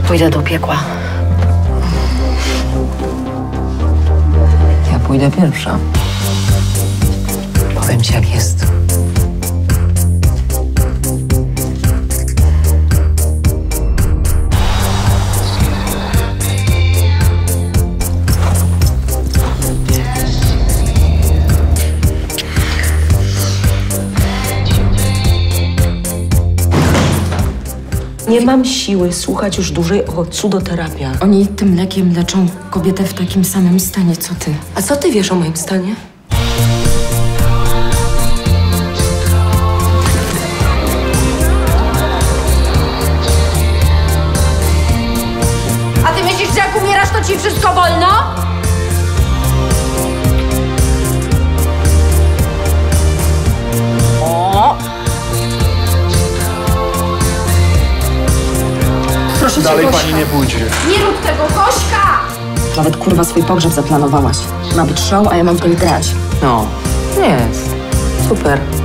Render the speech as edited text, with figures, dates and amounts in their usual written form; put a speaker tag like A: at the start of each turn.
A: Pójdę do piekła.
B: Ja pójdę pierwsza. Powiem ci, jak jest.
A: Nie mam siły słuchać już dłużej o cudoterapia.
C: Oni tym lekiem leczą kobietę w takim samym stanie, co ty.
A: A co ty wiesz o moim stanie?
C: A ty myślisz, że jak umierasz, to ci wszystko wolno? Proszę
D: Dalej
C: cię,
D: pani nie pójdzie.
C: nie rób tego, Gośka! Nawet kurwa swój pogrzeb zaplanowałaś. Ma być show, a ja mam w nim grać.
B: No, jest. Super.